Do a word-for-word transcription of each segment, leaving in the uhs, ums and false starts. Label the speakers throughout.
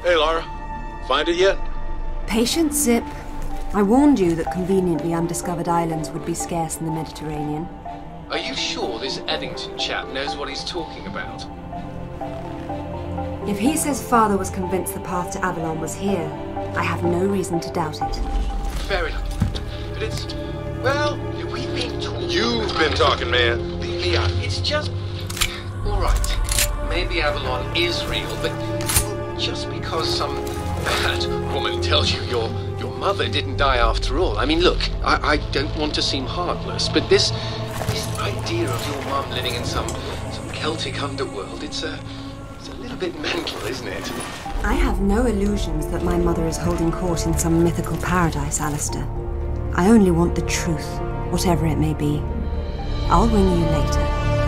Speaker 1: Hey, Lara. Find it yet?
Speaker 2: Patience, Zip. I warned you that conveniently undiscovered islands would be scarce in the Mediterranean.
Speaker 3: Are you sure this Eddington chap knows what he's talking about?
Speaker 2: If he says father was convinced the path to Avalon was here, I have no reason to doubt it.
Speaker 3: Fair enough. But it's... well, we've been talking...
Speaker 1: You've been talking, man.
Speaker 3: Leon, it's just... Alright, maybe Avalon is real, but just because some bad woman tells you your your mother didn't die after all. I mean, look, I, I don't want to seem heartless, but this this idea of your mum living in some some Celtic underworld, it's a it's a little bit mental, isn't it?
Speaker 2: I have no illusions that my mother is holding court in some mythical paradise, Alistair. I only want the truth, whatever it may be. I'll ring you later.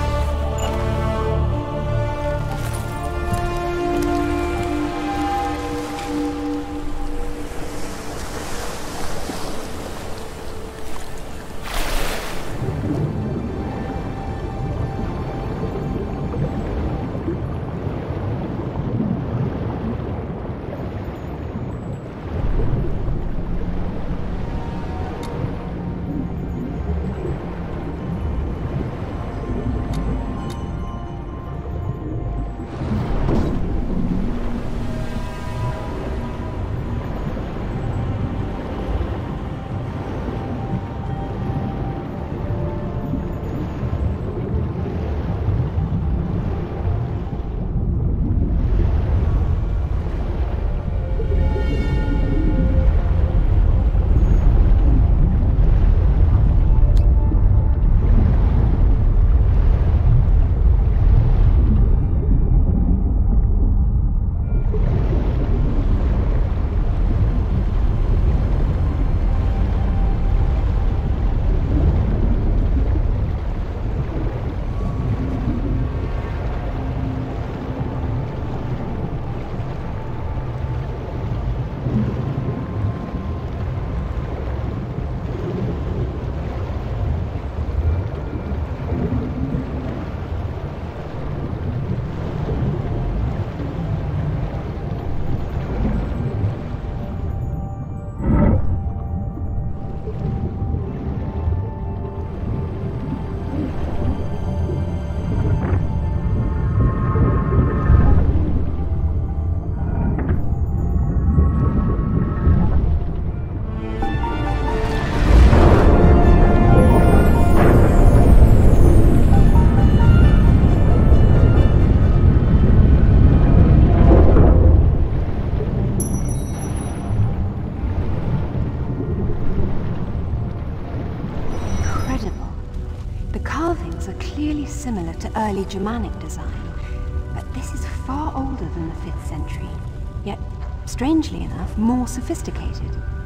Speaker 2: Similar to early Germanic design, but this is far older than the fifth century, yet, strangely enough, more sophisticated.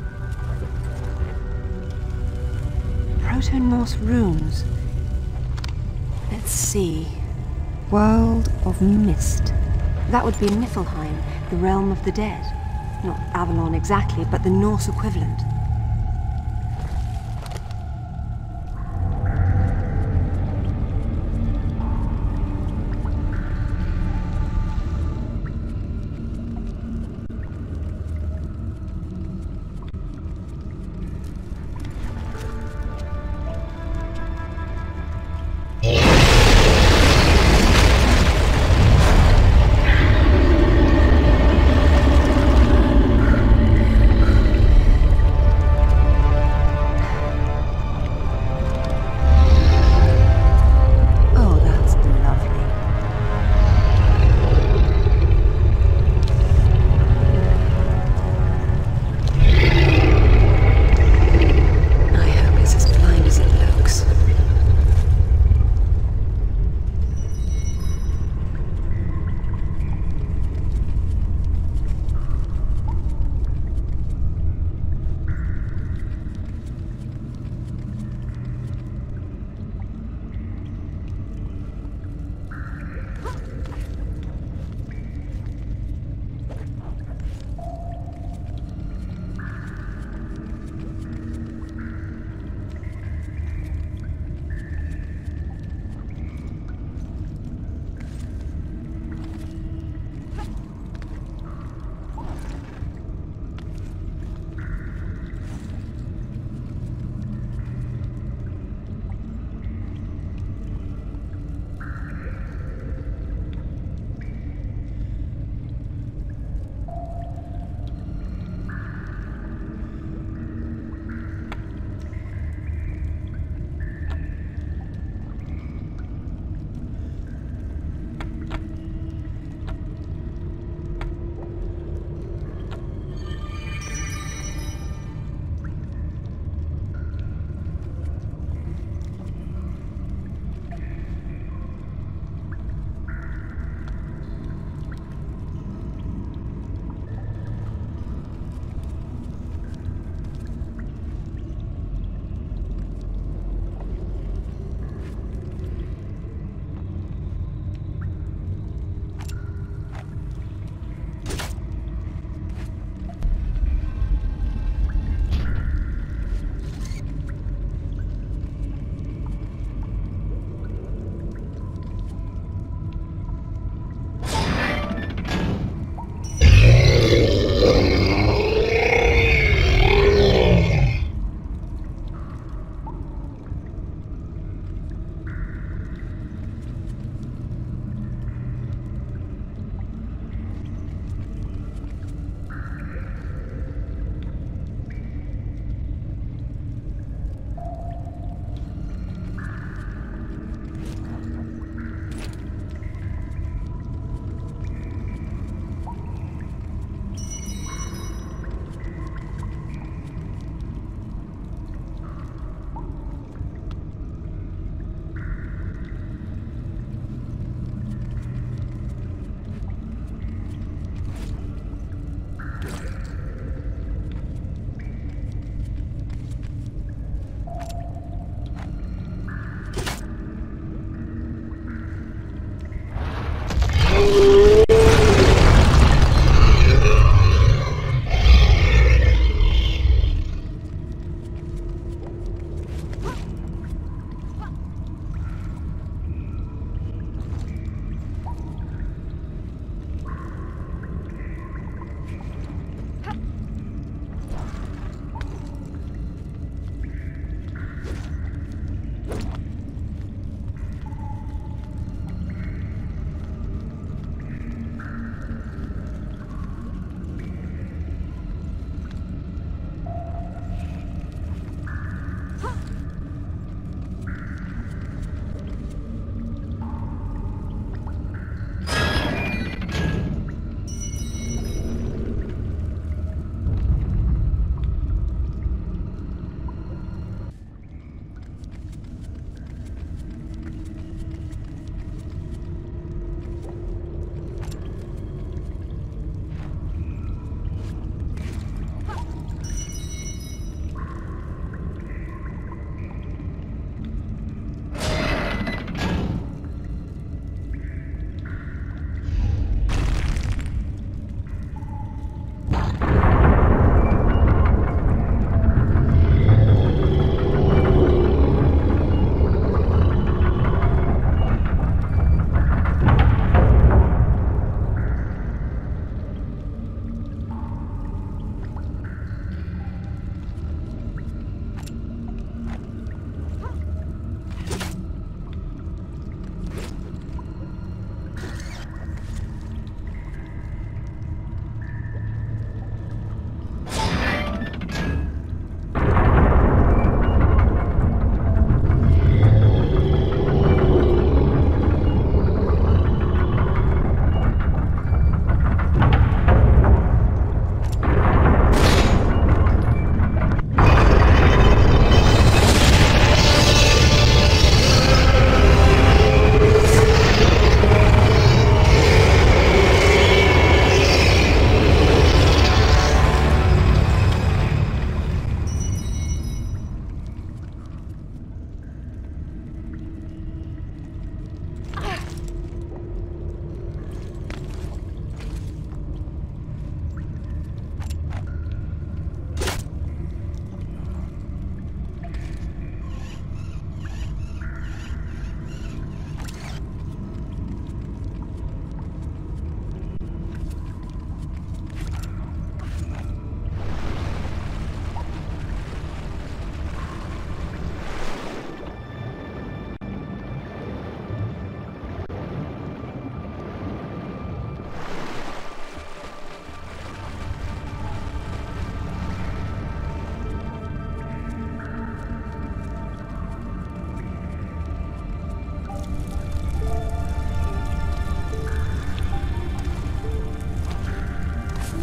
Speaker 2: Proto-Norse runes. Let's see. World of Mist. That would be Niflheim, the realm of the dead. Not Avalon exactly, but the Norse equivalent.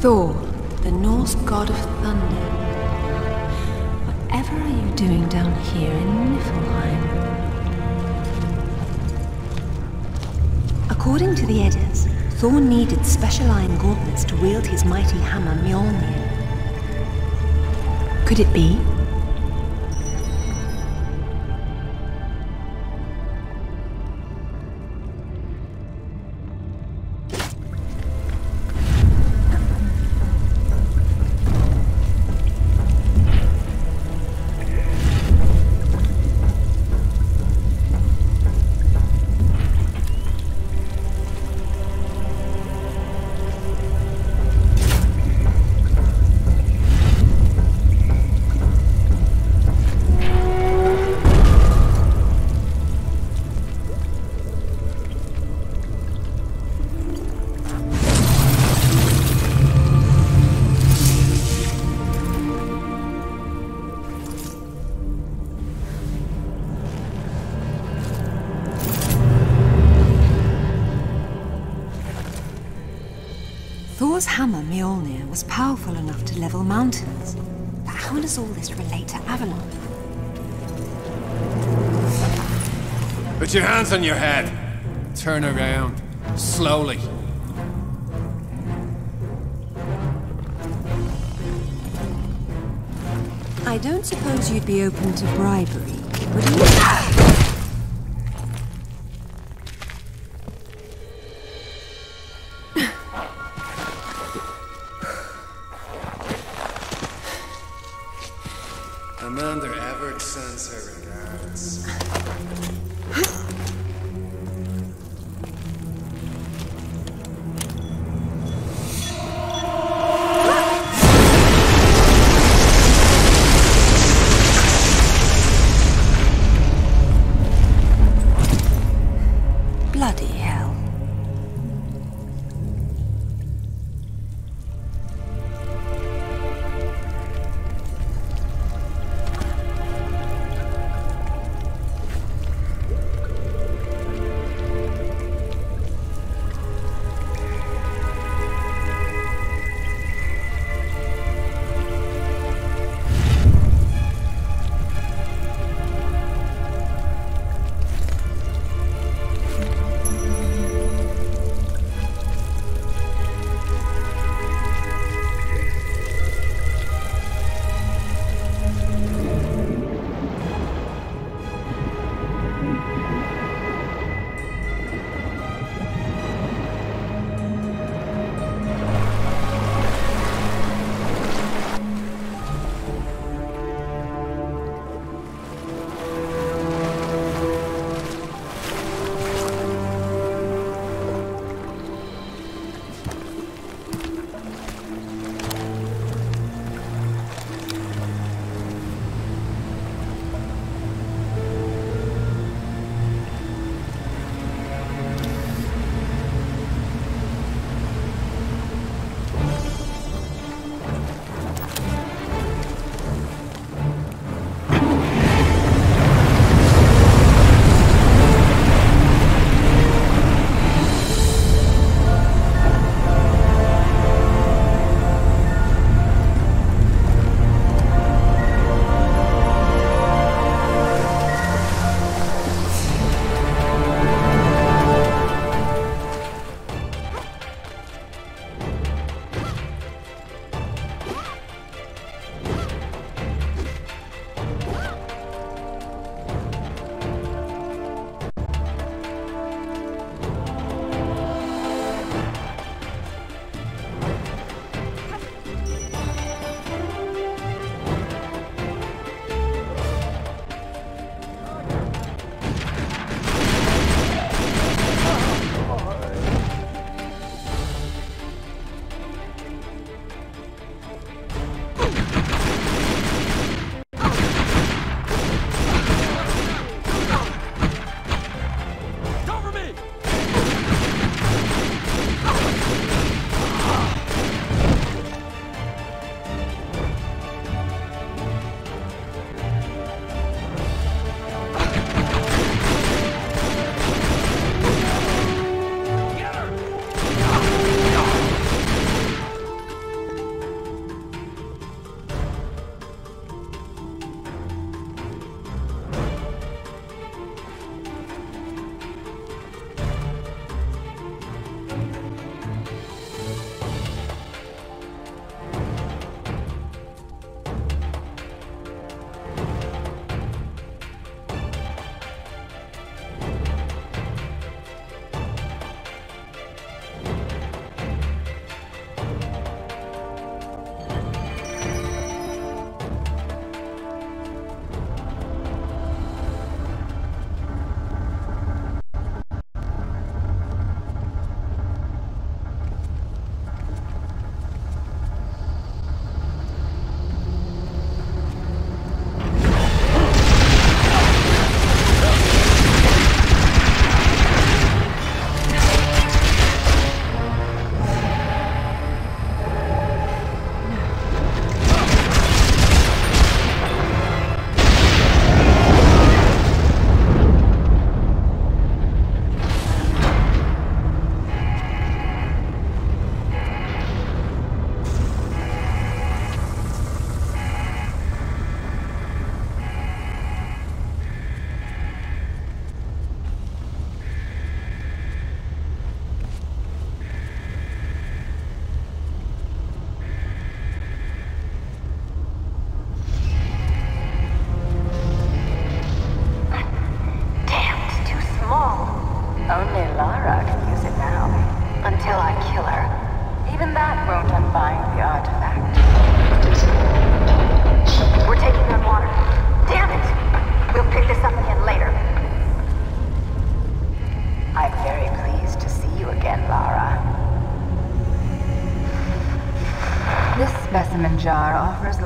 Speaker 2: Thor, the Norse god of thunder. Whatever are you doing down here in Niflheim? According to the Eddas, Thor needed special iron gauntlets to wield his mighty hammer Mjolnir. Could it be? Thor's hammer Mjolnir was powerful enough to level mountains. But how does all this relate to Avalon?
Speaker 4: Put your hands on your head. Turn around. Slowly.
Speaker 2: I don't suppose you'd be open to bribery, would you?
Speaker 4: Amanda Everett sends her regards.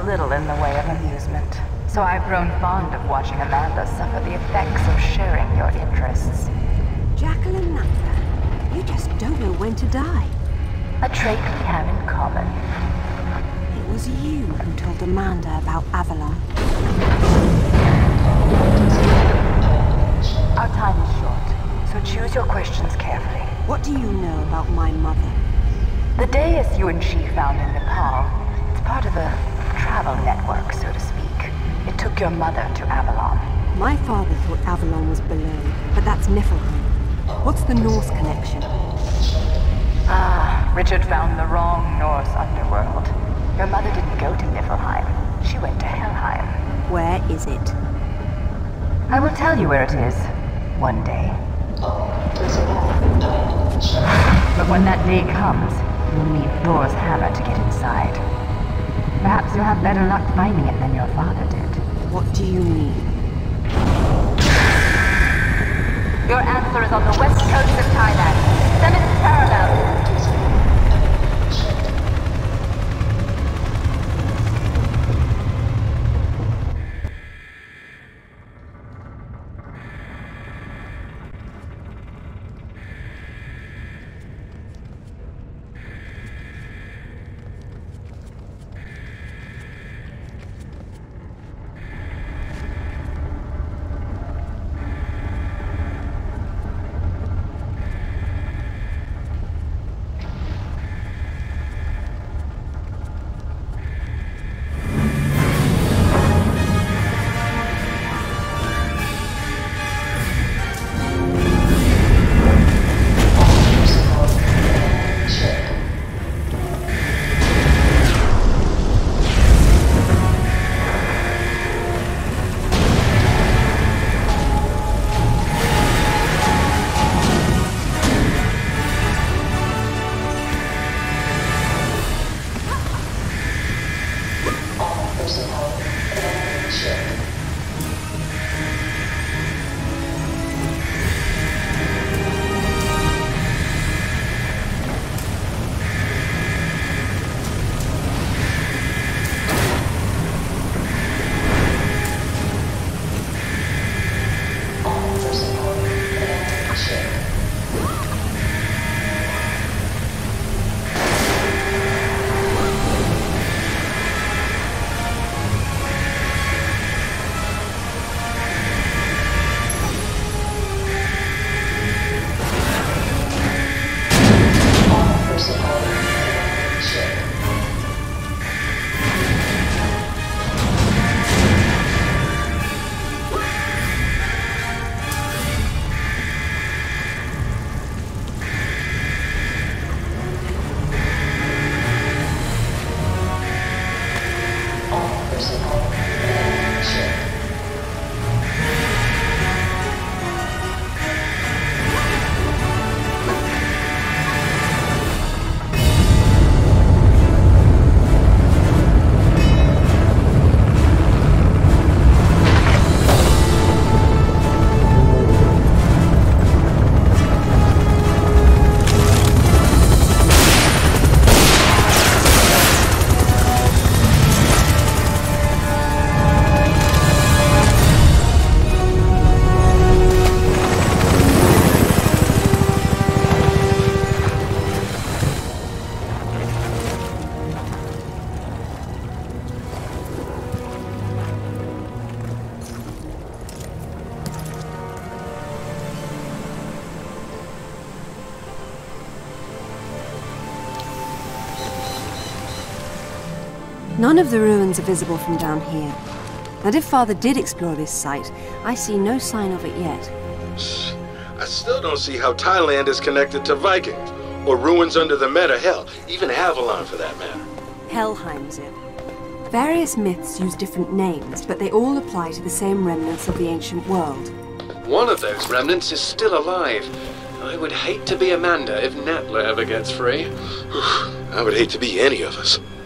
Speaker 5: little in the way of amusement, so I've grown fond of watching Amanda suffer the effects of sharing your interests.
Speaker 2: Jacqueline Nanda, you just don't know when to die.
Speaker 5: A trait we have in common.
Speaker 2: It was you who told Amanda about Avalon.
Speaker 5: Our time is short, so choose your questions carefully.
Speaker 2: What do you know about my mother?
Speaker 5: The dais you and she found in Nepal, it's part of a travel network, so to speak. It took your mother to Avalon.
Speaker 2: My father thought Avalon was below, but that's Niflheim. What's the Norse connection?
Speaker 5: Ah, Richard found the wrong Norse underworld. Your mother didn't go to Niflheim. She went to Helheim.
Speaker 2: Where is it?
Speaker 5: I will tell you where it is, one day. But when that day comes, you'll need Thor's hammer to get inside. Perhaps you'll have better luck finding it than your father did.
Speaker 2: What do you mean?
Speaker 5: Your answer is on the west coast of Thailand. Semi-parallel.
Speaker 2: None of the ruins are visible from down here. And if Father did explore this site, I see no sign of it yet.
Speaker 1: I still don't see how Thailand is connected to Vikings, or ruins under the Meta, hell, even Avalon for that matter.
Speaker 2: Helheim's it. Various myths use different names, but they all apply to the same remnants of the ancient world.
Speaker 3: One of those remnants is still alive. I would hate to be Amanda if Natla ever gets free.
Speaker 1: I would hate to be any of us.